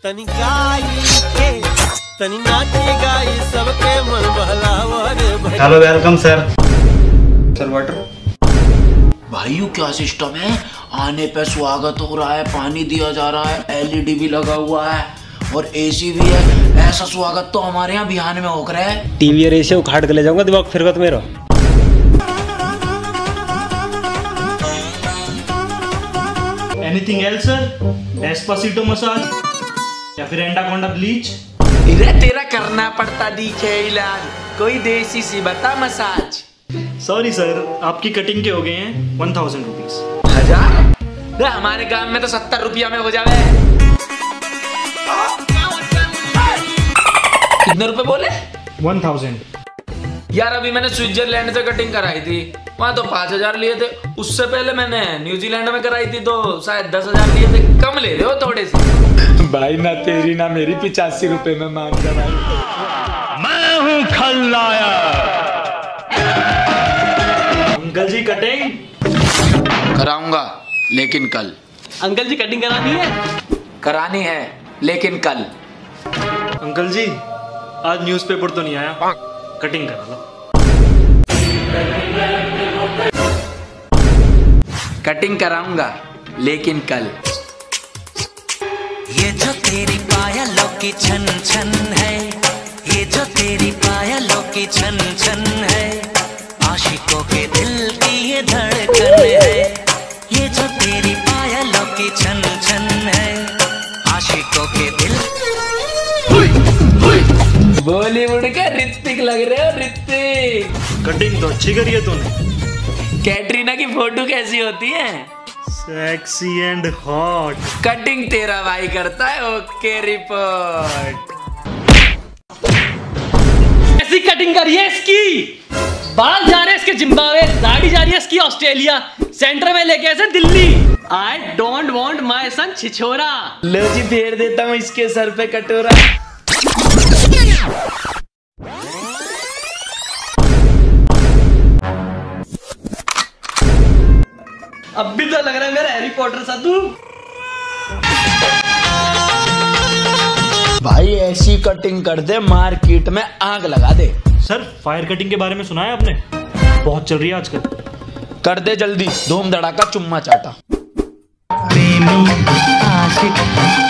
तनी गाई के तनी नाची गाई सबके मन बहलावर। Hello welcome sir. Sir water. भाइयों क्या सिस्टम है, आने पे स्वागत हो रहा है, पानी दिया जा रहा है, एलईडी भी लगा हुआ है और एसी भी है। ऐसा स्वागत तो हमारे यहाँ बिहान में हो रहा है। टीवी और एसी उखाड़ के ले जाऊंगा दिमाग फिर तो मेरा। Anything else sir? Despacito massage या फिर एंडाकोंडा ब्लीच? इधर तेरा करना पड़ता दिखे इलाज, कोई देसी सी बता मसाज। सॉरी सर, आपकी कटिंग के हो गए हैं 1000 रुपीज। 1000? हमारे गांव में तो 70 रुपया में हो जावे। कितने रुपए बोले? 1000। यार अभी मैंने स्विट्जरलैंड से कटिंग कराई थी, वहाँ तो 5000 लिए थे। उससे पहले मैंने न्यूजीलैंड में कराई थी तो शायद 10,000 लिए थे। कम ले रहे हो थोड़े से। भाई ना तेरी ना मेरी 85 रुपए में मान जा भाई। मैं हूँ खलनायक। अंकल जी कटिंग कराऊंगा लेकिन कल। अंकल जी कटिंग करानी है? करानी है लेकिन कल। अंकल जी आज न्यूज़पेपर तो नहीं आया, कटिंग करा लो। कटिंग कराऊंगा लेकिन कल। ये जो तेरी पायलों की छन छन है, ये जो तेरी पायलों की छन छन है, आशिकों के दिल की ये धड़कन है। ये जो तेरी पायलों की छन छन है, आशिकों के दिल। बॉलीवुड का ऋतिक लग रहे हो, ऋतिक। कटिंग तो अच्छी करी है तूने। कैटरीना की फोटो कैसी होती है? Sexy and hot. कटिंग तेरा भाई करता है, ओके रिपोर्ट। ऐसी कटिंग करिए इसकी। बाल जा रहे हैं इसके जिम्बाब्वे, दाढ़ी जा रही है इसकी ऑस्ट्रेलिया, सेंटर में लेके ऐसे Delhi. I don't want my son छिछोरा। लो जी फेर देता हूँ इसके सर पे कटोरा। अब भी तो लग रहा है मेरा हैरी पॉटर सा तू। भाई ऐसी कटिंग कर दे मार्केट में आग लगा दे। सर फायर कटिंग के बारे में सुना है आपने? बहुत चल रही है आजकल। कर दे जल्दी, धूम धड़ाका चुम्मा चाटा। प्रेमी आशिक